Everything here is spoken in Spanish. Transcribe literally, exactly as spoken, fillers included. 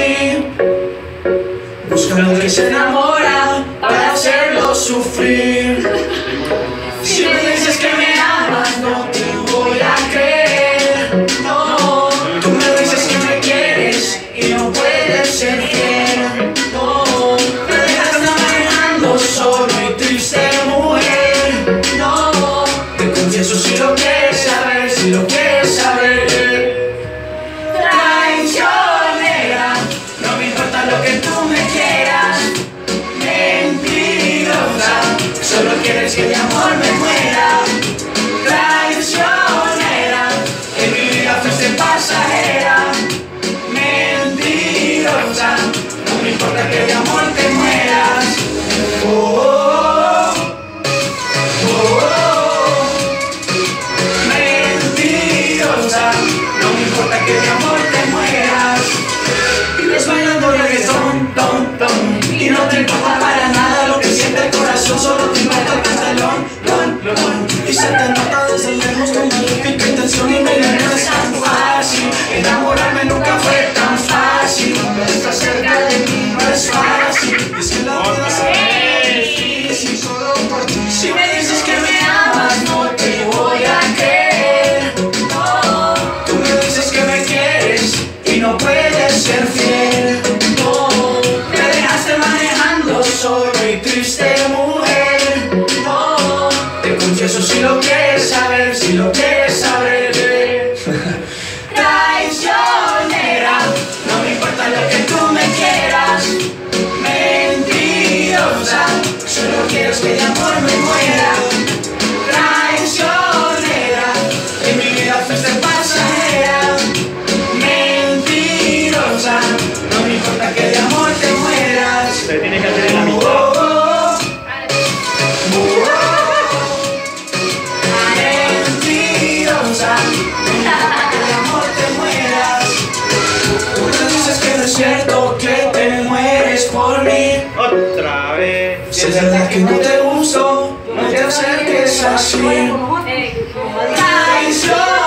mí, buscando que se enamora para hacerlo sufrir. Si me dices que me amas, no te voy a creer. No, tú me dices que me quieres y no puedes ser fiel. No, me dejas manejando solo y triste, mujer. No, te confieso si lo quieres saber, si lo quieres saber. Traicionera, no me importa lo que tú me quieras. Mentirosa, solo quieres que de amor me muera. Traicionera, en mi vida fuiste pasajera. Mentirosa, no me importa que de amor te mueras. Oh, oh, oh, oh, oh. Mentirosa, no me importa que de amor te mueras. Vives bailando reggaetón, ton, ton, y no te importa para nada lo que siente el corazón, solo te importa el pantalón, lon, lon. Y se te nota desde lejos con maléfica intención y me no es tan fácil. Enamorarme nunca fue tan fácil. Estar cerca de mí no es fácil. Es que la vida es difícil solo por ti. Si me dices que me amas, no te voy a creer. No, tú me dices que me quieres y no puedes ser fiel. No, me dejaste manejando solo y triste, mujer. No, te confieso si lo quieres saber, si lo quieres saber. Traicionera, no me importa lo que tú me quieras. Mentirosa, solo quieres que de amor me muera. Traicionera, en mi vida fuiste pasajera. Mentirosa, no me importa que de amor te mueras. Se tiene que hacer en la mitad. Oh, oh, oh, oh. Mentirosa, no me importa que de amor te mueras. Tú me dices que no es cierto, que te mueres por mí. Otra vez. Si es verdad que no te gusto, no te acerques así. Traición.